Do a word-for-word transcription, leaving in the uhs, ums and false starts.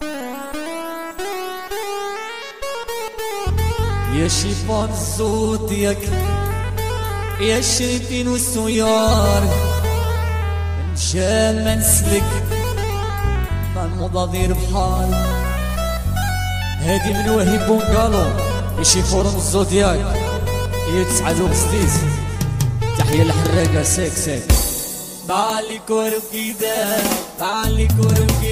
يا شيفون زوديك يا شريفين والسيار مشان ما نسلك مع المضاضير بحال هادي من وهيب بونقالو يا شيفون الزودياك يا تسعد وبستيز تحية الحراقة سيك سيك تعالي كورو كيدا تعالي كورو كيدا